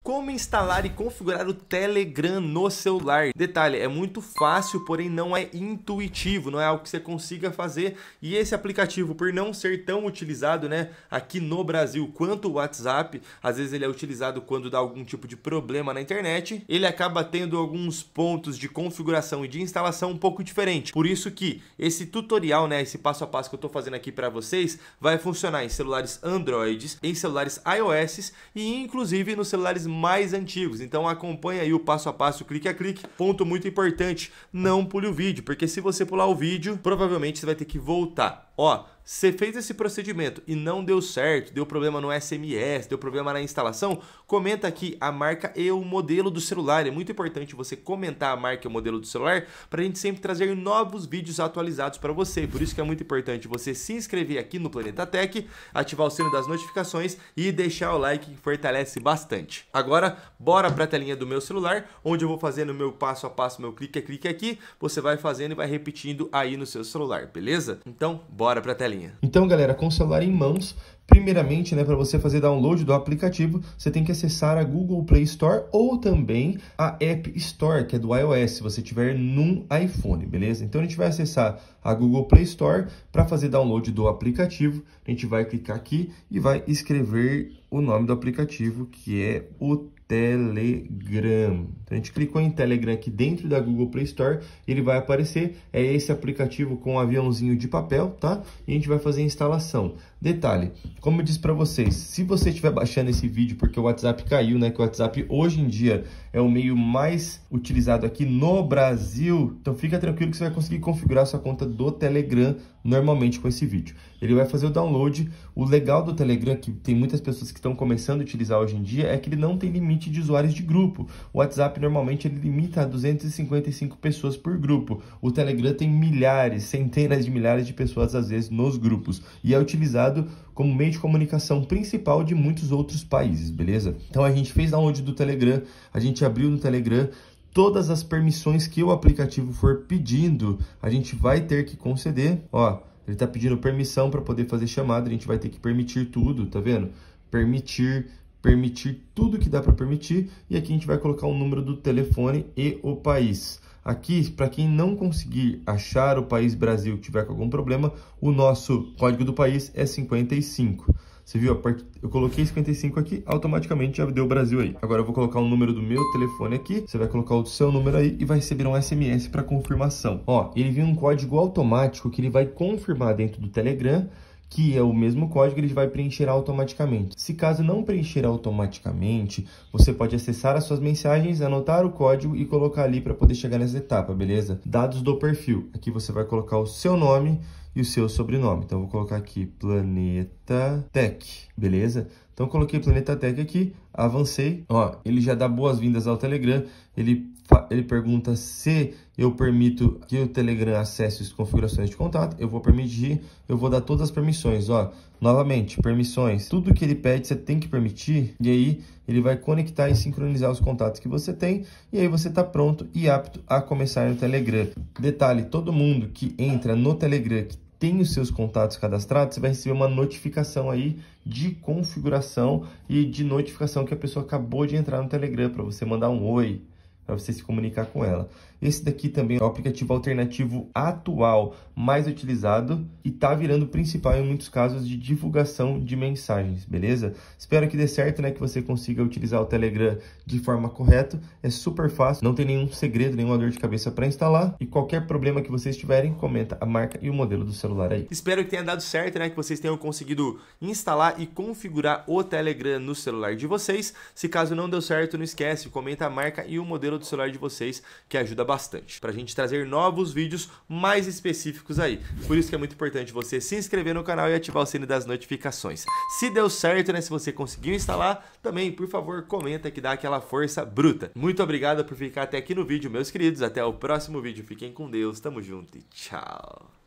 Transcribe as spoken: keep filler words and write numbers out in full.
como instalar e configurar o Telegram no celular. Detalhe, é muito fácil, porém não é intuitivo, não é algo que você consiga fazer, e esse aplicativo, por não ser tão utilizado, né, aqui no Brasil quanto o WhatsApp, às vezes ele é utilizado quando dá algum tipo de problema na internet, ele acaba tendo alguns pontos de configuração e de instalação um pouco diferente. Por isso que esse tutorial, né, esse passo a passo que eu estou fazendo aqui para vocês, vai funcionar em celulares Android, em celulares iOS e inclusive nos celulares mais antigos. Então acompanha aí o passo a passo, clique a clique. Ponto muito importante, não pule o vídeo, porque se você pular o vídeo, provavelmente você vai ter que voltar. Ó, você fez esse procedimento e não deu certo, deu problema no S M S, deu problema na instalação, comenta aqui a marca e o modelo do celular. É muito importante você comentar a marca e o modelo do celular para a gente sempre trazer novos vídeos atualizados para você. Por isso que é muito importante você se inscrever aqui no Planeta Tech, ativar o sino das notificações e deixar o like, que fortalece bastante. Agora, bora para a telinha do meu celular, onde eu vou fazendo o meu passo a passo, meu clique a clique aqui, você vai fazendo e vai repetindo aí no seu celular, beleza? Então, bora para a telinha. Então, galera, com o celular em mãos, primeiramente, né, para você fazer download do aplicativo, você tem que acessar a Google Play Store ou também a App Store, que é do iOS, se você tiver num iPhone, beleza? Então, a gente vai acessar a Google Play Store para fazer download do aplicativo. A gente vai clicar aqui e vai escrever o nome do aplicativo, que é o Telegram. Então, a gente clicou em Telegram aqui dentro da Google Play Store, ele vai aparecer, é esse aplicativo com um aviãozinho de papel, tá? E a gente vai fazer a instalação. Detalhe, como eu disse para vocês, se você estiver baixando esse vídeo porque o WhatsApp caiu, né, que o WhatsApp hoje em dia é o meio mais utilizado aqui no Brasil, então fica tranquilo que você vai conseguir configurar sua conta do Telegram normalmente com esse vídeo. Ele vai fazer o download. O legal do Telegram, que tem muitas pessoas que estão começando a utilizar hoje em dia, é que ele não tem limite de usuários de grupo. O WhatsApp normalmente ele limita a duzentas e cinquenta e cinco pessoas por grupo. O Telegram tem milhares, centenas de milhares de pessoas às vezes nos grupos e é utilizado como meio de comunicação principal de muitos outros países, beleza? Então a gente fez download do Telegram, a gente abriu no Telegram. Todas as permissões que o aplicativo for pedindo, a gente vai ter que conceder. Ó, ele está pedindo permissão para poder fazer chamada, a gente vai ter que permitir tudo, tá vendo? Permitir, permitir tudo que dá para permitir. E aqui a gente vai colocar o número do telefone e o país. Aqui, para quem não conseguir achar o país Brasil, que tiver com algum problema, o nosso código do país é cinquenta e cinco. Você viu? Eu coloquei cinquenta e cinco aqui, automaticamente já deu o Brasil aí. Agora eu vou colocar o número do meu telefone aqui. Você vai colocar o seu número aí e vai receber um S M S para confirmação. Ó, ele vem um código automático que ele vai confirmar dentro do Telegram, que é o mesmo código, ele vai preencher automaticamente. Se caso não preencher automaticamente, você pode acessar as suas mensagens, anotar o código e colocar ali para poder chegar nessa etapa, beleza? Dados do perfil. Aqui você vai colocar o seu nome e o seu sobrenome. Então, eu vou colocar aqui Planeta Tech, beleza? Então, eu coloquei Planeta Tech aqui, avancei. Ó, ele já dá boas-vindas ao Telegram. Ele, ele pergunta se eu permito que o Telegram acesse as configurações de contato. Eu vou permitir, eu vou dar todas as permissões. Ó, novamente, permissões. Tudo que ele pede, você tem que permitir. E aí, ele vai conectar e sincronizar os contatos que você tem. E aí, você está pronto e apto a começar no Telegram. Detalhe, todo mundo que entra no Telegram, que tem os seus contatos cadastrados, você vai receber uma notificação aí de configuração e de notificação que a pessoa acabou de entrar no Telegram, para você mandar um oi, para você se comunicar com ela. Esse daqui também é o aplicativo alternativo atual mais utilizado e tá virando principal em muitos casos de divulgação de mensagens, beleza? Espero que dê certo, né? Que você consiga utilizar o Telegram de forma correta. É super fácil, não tem nenhum segredo, nenhuma dor de cabeça para instalar. E qualquer problema que vocês tiverem, comenta a marca e o modelo do celular aí. Espero que tenha dado certo, né? Que vocês tenham conseguido instalar e configurar o Telegram no celular de vocês. Se caso não deu certo, não esquece, comenta a marca e o modelo do celular de vocês, que ajuda bastante para a gente trazer novos vídeos mais específicos aí. Por isso que é muito importante você se inscrever no canal e ativar o sino das notificações. Se deu certo, né? Se você conseguiu instalar, também, por favor, comenta que dá aquela força bruta. Muito obrigado por ficar até aqui no vídeo, meus queridos. Até o próximo vídeo. Fiquem com Deus. Tamo junto e tchau.